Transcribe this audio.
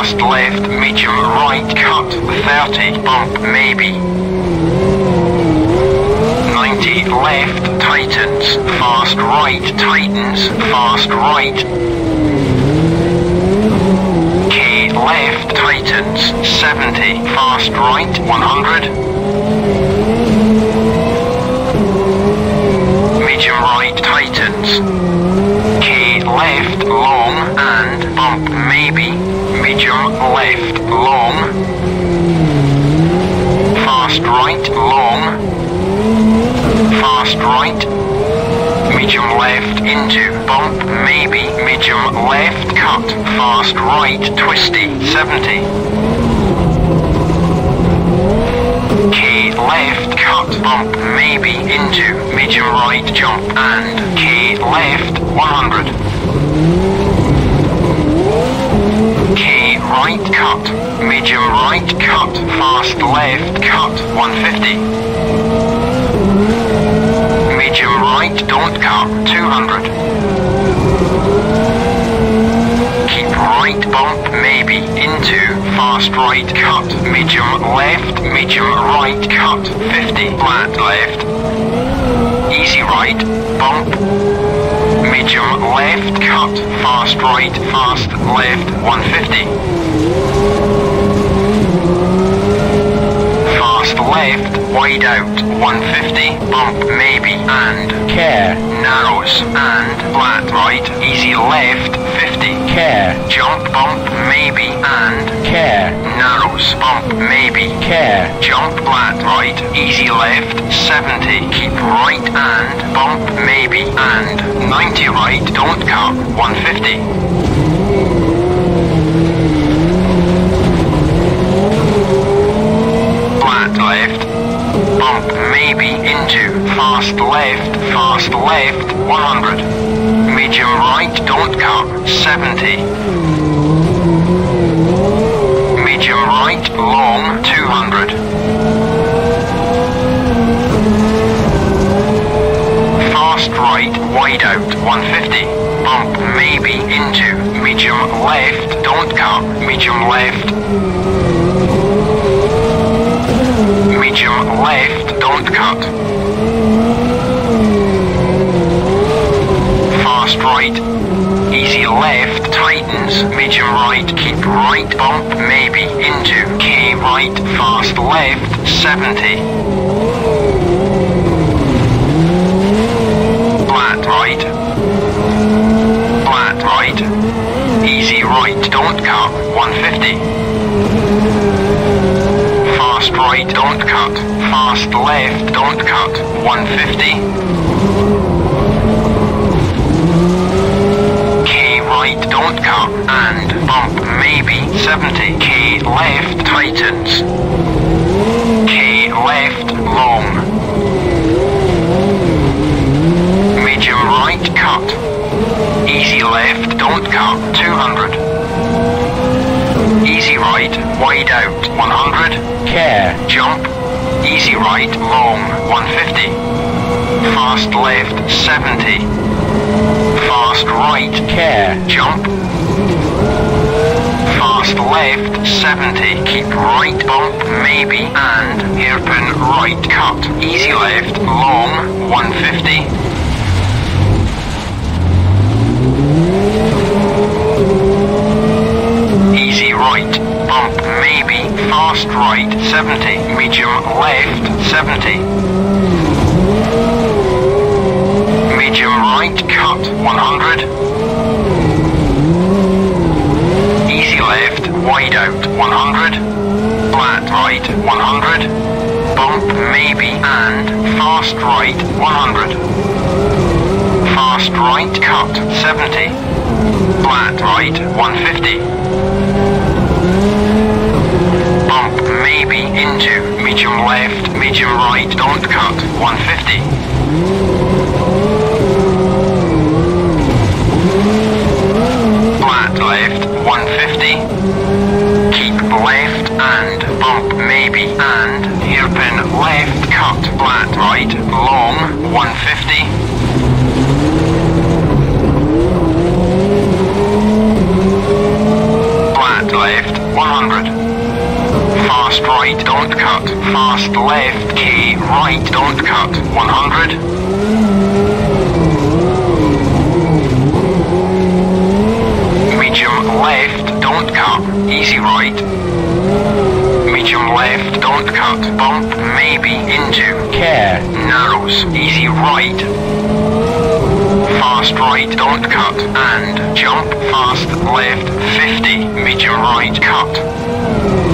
fast left, medium right, cut, 30, bump maybe. 90 left, tightens, fast right, tightens, fast right. K left, tightens, 70, fast right, 100. Medium right, tightens. K left, long, and bump maybe. Medium left, long. Fast right, long. Fast right. Medium left into bump maybe. Medium left, cut. Fast right, twisty, 70. K left, cut, bump maybe into medium right, jump, and K left, 100. K right, cut, medium right, cut, fast left, cut, 150. Medium right, don't cut, 200. Keep right, bump maybe into fast right, cut, medium left, medium right, cut, 50, flat left. Easy right, bump. Medium left, cut, fast right, fast left, 150. Fast left, wide out, 150, bump maybe, and care, narrows, and flat right, easy left, 50. care, Jump, bump maybe, and care, narrows, bump maybe. care, Jump, flat right, easy left, 70. Keep right and bump maybe, and 90 right, don't cut, 150. Flat left, bump maybe into fast left, 100. Medium right, don't cut, 70. Medium right, long, 200. Fast right, wide out, 150. Bump maybe into medium left, don't cut, medium left. Medium left, don't cut. Fast right, easy left, tightens, medium right, keep right, bump maybe into K right, fast left, 70. Flat right, flat right, easy right, don't cut, 150. Fast right, don't cut, fast left, don't cut, 150. K right, don't cut, and bump maybe, 70. K left, tightens. K left, long. Medium right, cut. Easy left, don't cut, 200. Easy right, wide out, 100. care, Jump, easy right, long, 150. Fast left, 70. Fast right, care, jump. Fast left, 70. Keep right, bump, maybe, and hairpin right, cut. Easy left, long, 150. Easy right, bump maybe, fast right, 70. Medium left, 70. Medium right, cut, 100. Easy left, wide out, 100. Flat right, 100. Bump maybe, and fast right, 100. Fast right, cut, 70. Flat right, 150. Bump maybe into medium left, medium right, don't cut, 150. Flat left, 150. Keep left and bump maybe, and hairpin left, cut, flat right, long, 150. Flat left, fast right, don't cut, fast left, K, right, don't cut, 100. Medium left, don't cut, easy right. Medium left, don't cut, bump, maybe, into, care, narrows, easy right. Fast right, don't cut, and jump, fast left, 50, medium right, cut.